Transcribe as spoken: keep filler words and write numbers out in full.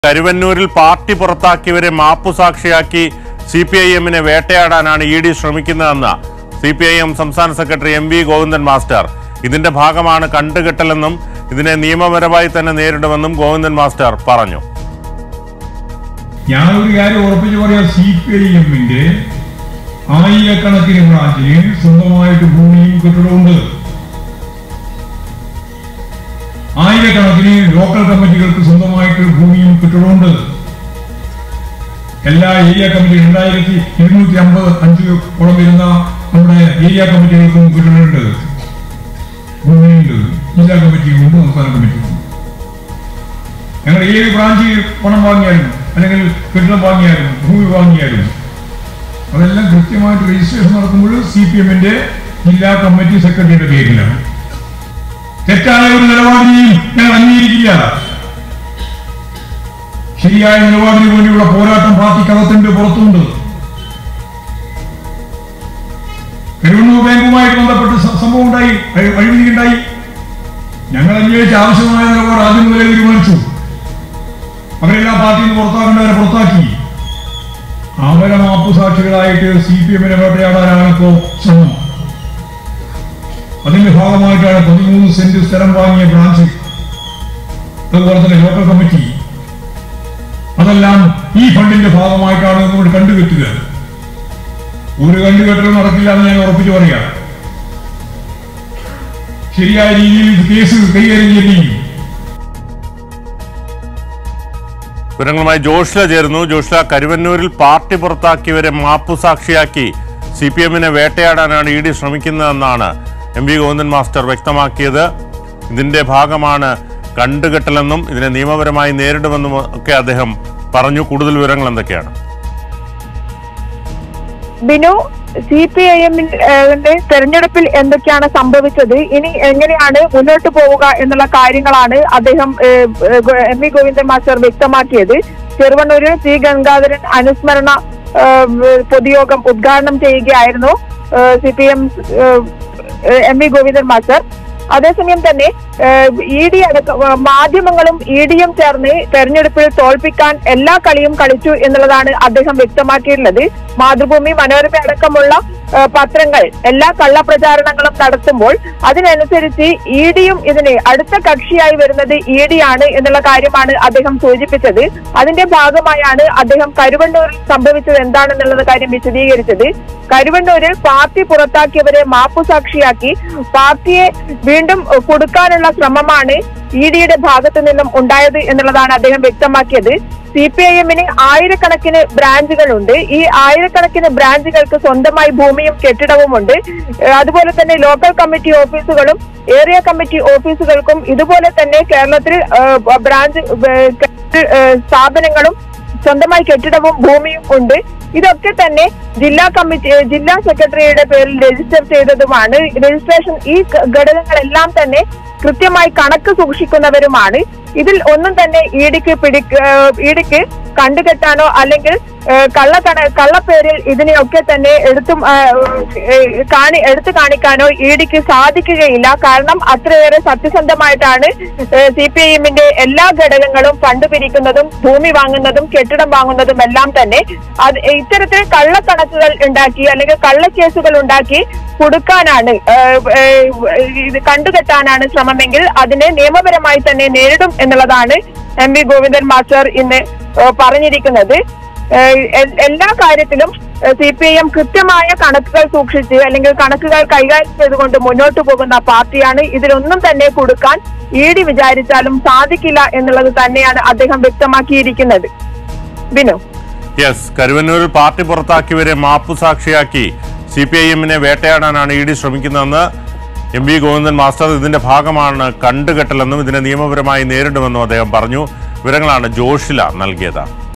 കരുവന്നൂരിൽ പാർട്ടി പുറത്താക്കിയവരെ മാപ്പുസാക്ഷിയാക്കി സി പി ഐ എമ്മിനെ വേട്ടയാടാനാണ് ഇ ഡി ശ്രമിക്കുന്നതെന്ന് സി പി ഐ എം സംസ്ഥാന secretary M V Govindan master. ഇതിന്റെ ഭാഗമാണ് കണ്ടുകെട്ടലെന്നും ഇതിനെ നിയമപരമായി തന്നെ നേരിടുമെന്നും ഗോവിന്ദൻ മാസ്റ്റർ പറഞ്ഞു. ഞാനൊരു കാര്യം ഉറപ്പിച്ചു പറയാം, സി പി ഐ എമ്മിന്റെ ആയിരക്കണക്കിന് ബ്രാഞ്ചിന് സ്വന്തമായിട്ട് ഭൂമിയും കെട്ടിടമുണ്ട്. ആയിരക്കണക്കിന് ലോക്കൽ കമ്മിറ്റികൾക്ക് സ്വന്തമായിട്ട് ഭൂമിയും കെട്ടിടമുണ്ട്. എല്ലാ ഏരിയ കമ്മിറ്റി രണ്ടായിരത്തി ഇരുന്നൂറ്റി അമ്പത് അഞ്ച് ഓളം വരുന്ന നമ്മുടെ ഏരിയ കമ്മിറ്റികൾക്കും കെട്ടിടമുണ്ട്, ഭൂമിയുണ്ട്. ജില്ലാ കമ്മിറ്റിയുമുണ്ട്, സംസ്ഥാന കമ്മിറ്റിയുമുണ്ട്. ഞങ്ങൾ ഏത് ബ്രാഞ്ച് പണം വാങ്ങിയാലും അല്ലെങ്കിൽ കെട്ടിടം വാങ്ങിയാലും ഭൂമി വാങ്ങിയാലും അതെല്ലാം കൃത്യമായിട്ട് രജിസ്ട്രേഷൻ നടക്കുമ്പോൾ സി പി എമ്മിന്റെ ജില്ലാ കമ്മിറ്റി സെക്രട്ടറിയുടെ പേരിലാണ്. തെറ്റായ ഒരു നിലപാടിനെയും ഞങ്ങൾ അംഗീകരിക്കില്ല. ശരിയായ നിലപാടിന് വേണ്ടിയുള്ള പോരാട്ടം പാർട്ടിക്കകത്തുണ്ട്, പുറത്തുണ്ട്. കരുവന്നൂർ ബാങ്കുമായിട്ട് ബന്ധപ്പെട്ട് സംഭവം ഉണ്ടായി, അഴിമതി ഉണ്ടായി. ഞങ്ങൾ അന്വേഷിച്ച് ആവശ്യമായ നിലപാട് ആദ്യം മുതലേ തീരുമാനിച്ചു. അവരെല്ലാം പാർട്ടിയിൽ നിന്ന് പുറത്താക്കേണ്ടവരെ പുറത്താക്കി. അവരെ മാപ്പുസാക്ഷികളായിട്ട് സി പി എമ്മിനെ വേട്ടയാടാനാണ് ഇപ്പോ ശ്രമം. അതിന്റെ ഭാഗമായിട്ടാണ് പതിമൂന്ന് സെന്റ് സ്ഥലം വാങ്ങിയ ബ്രാഞ്ച്, അതുപോലെ തന്നെ ലോക്കൽ കമ്മിറ്റി, അതെല്ലാം ഈ ഫണ്ടിന്റെ ഭാഗമായിട്ടാണ് നമ്മൾ കണ്ടുകെട്ടുക. ഒരു കണ്ടുകെട്ടലും നടക്കില്ല എന്ന് ഞാൻ ഉറപ്പിച്ചു പറയാം. ശരിയായ രീതിയിൽ കേസ് കൈകാര്യം ചെയ്യും. വിവരങ്ങളുമായി ജോഷ്ല ചേരുന്നു. ജോഷ്ല, കരുവന്നൂരിൽ പാർട്ടി പുറത്താക്കിയവരെ മാപ്പുസാക്ഷിയാക്കി സി പി എമ്മിനെ വേട്ടയാടാനാണ് ഇ ഡി ശ്രമിക്കുന്നതെന്നാണ് എം വി ഗോവിന്ദൻ മാസ്റ്റർ വ്യക്തമാക്കിയത്. ഇതിന്റെ ഭാഗമാണ് കണ്ടുകെട്ടലെന്നും ഇതിനെ നിയമപരമായി നേരിടുമെന്നും ഒക്കെ അദ്ദേഹം പറഞ്ഞു. കൂടുതൽ വിവരങ്ങൾ എന്തൊക്കെയാണ്? ബിനു, സി പി ഐ എമ്മിന്റെ തെരഞ്ഞെടുപ്പിൽ എന്തൊക്കെയാണ് സംഭവിച്ചത്, ഇനി എങ്ങനെയാണ് മുന്നോട്ട് പോവുക എന്നുള്ള കാര്യങ്ങളാണ് അദ്ദേഹം എം വി ഗോവിന്ദൻ മാസ്റ്റർ വ്യക്തമാക്കിയത്. ചെറുവണ്ണൂരിൽ സി ഗംഗാധരൻ അനുസ്മരണ പൊതുയോഗം ഉദ്ഘാടനം ചെയ്യുകയായിരുന്നു C P M M V Govindan master. അതേസമയം തന്നെ ഇ ഡി അടക്കം മാധ്യമങ്ങളും ഇ ഡിയും ചേർന്ന് തെരഞ്ഞെടുപ്പിൽ തോൽപ്പിക്കാൻ എല്ലാ കളിയും കളിച്ചു എന്നുള്ളതാണ് അദ്ദേഹം വ്യക്തമാക്കിയിട്ടുള്ളത്. മാതൃഭൂമി, മനോരമ അടക്കമുള്ള പത്രങ്ങൾ എല്ലാ കള്ളപ്രചാരണങ്ങളും നടത്തുമ്പോൾ അതിനനുസരിച്ച് ഇ ഡിയും ഇതിന് അടുത്ത കക്ഷിയായി വരുന്നത് ഇ ഡി ആണ് എന്നുള്ള കാര്യമാണ് അദ്ദേഹം സൂചിപ്പിച്ചത്. അതിന്റെ ഭാഗമായാണ് അദ്ദേഹം കരുവന്നൂരിൽ സംഭവിച്ചത് എന്താണെന്നുള്ള കാര്യം വിശദീകരിച്ചത്. കരുവന്നൂരിൽ പാർട്ടി പുറത്താക്കിയവരെ മാപ്പുസാക്ഷിയാക്കി പാർട്ടിയെ വീണ്ടും കൊടുക്കാനുള്ള ശ്രമമാണ് ഇ ഡിയുടെ ഭാഗത്തു നിന്നും ഉണ്ടായത് എന്നുള്ളതാണ് അദ്ദേഹം വ്യക്തമാക്കിയത്. സി പി ഐ എമ്മിന് ആയിരക്കണക്കിന് ബ്രാഞ്ചുകളുണ്ട്. ഈ ആയിരക്കണക്കിന് ബ്രാഞ്ചുകൾക്ക് സ്വന്തമായി ഭൂമിയും കെട്ടിടവുമുണ്ട്. അതുപോലെ തന്നെ ലോക്കൽ കമ്മിറ്റി ഓഫീസുകളും ഏരിയ കമ്മിറ്റി ഓഫീസുകൾക്കും ഇതുപോലെ തന്നെ കേരളത്തിൽ ബ്രാഞ്ച് സ്ഥാപനങ്ങളും സ്വന്തമായി കെട്ടിടവും ഭൂമിയും ഉണ്ട്. ഇതൊക്കെ തന്നെ ജില്ലാ കമ്മിറ്റി ജില്ലാ സെക്രട്ടറിയുടെ പേരിൽ രജിസ്റ്റർ ചെയ്തതുമാണ്. രജിസ്ട്രേഷൻ ഈ ഘടകങ്ങളെല്ലാം തന്നെ കൃത്യമായി കണക്ക് സൂക്ഷിക്കുന്നവരുമാണ്. ഇതിൽ ഒന്നും തന്നെ ഇ ഡിക്ക് പിടിക്ക ഇ ഡിക്ക് കണ്ടുകെട്ടാനോ അല്ലെങ്കിൽ കള്ള കണ കള്ളപ്പേരിൽ ഇതിനെയൊക്കെ തന്നെ എടുത്തും കാണി എടുത്തു കാണിക്കാനോ ഇ ഡിക്ക് സാധിക്കുകയില്ല. കാരണം അത്രയേറെ സത്യസന്ധമായിട്ടാണ് സി പി ഐ എമ്മിന്റെ എല്ലാ ഘടകങ്ങളും ഫണ്ട് പിരിക്കുന്നതും ഭൂമി വാങ്ങുന്നതും കെട്ടിടം വാങ്ങുന്നതും എല്ലാം തന്നെ. അത് ഇത്തരത്തിൽ കള്ളക്കണക്കുകൾ ഉണ്ടാക്കി അല്ലെങ്കിൽ കള്ളക്കേസുകൾ ഉണ്ടാക്കി കൊടുക്കാനാണ്, ഇത് കണ്ടുകെട്ടാനാണ് ശ്രമമെങ്കിൽ അതിനെ നിയമപരമായി തന്നെ നേരിടും എന്നുള്ളതാണ് എം വി ഗോവിന്ദൻ മാസ്റ്റർ ഇന്ന് പറഞ്ഞിരിക്കുന്നത്. എല്ലാ കാര്യത്തിലും സി പി ഐ എം കൃത്യമായ കണക്കുകൾ സൂക്ഷിച്ച് അല്ലെങ്കിൽ കണക്കുകൾ കൈകാര്യം ചെയ്തുകൊണ്ട് മുന്നോട്ട് പോകുന്ന പാർട്ടിയാണ്. ഇതിലൊന്നും തന്നെ കൊടുക്കാൻ ഇ ഡി വിചാരിച്ചാലും സാധിക്കില്ല എന്നുള്ളത് തന്നെയാണ് അദ്ദേഹം വ്യക്തമാക്കിയിരിക്കുന്നത്. ബിനു, യെസ്, കരുവന്നൂരിൽ പാർട്ടി പുറത്താക്കിയവരെ മാപ്പുസാക്ഷിയാക്കി സി പി ഐ എമ്മിനെ വേട്ടയാടാനാണ് ഇ ഡി ശ്രമിക്കുന്നതെന്ന് എം വി ഗോവിന്ദൻ മാസ്റ്റർ. ഇതിന്റെ ഭാഗമാണ് കണ്ടുകെട്ടലെന്നും ഇതിനെ നിയമപരമായി നേരിടുമെന്നും അദ്ദേഹം പറഞ്ഞു. വിവരങ്ങളാണ് ജോഷില നൽകിയത്.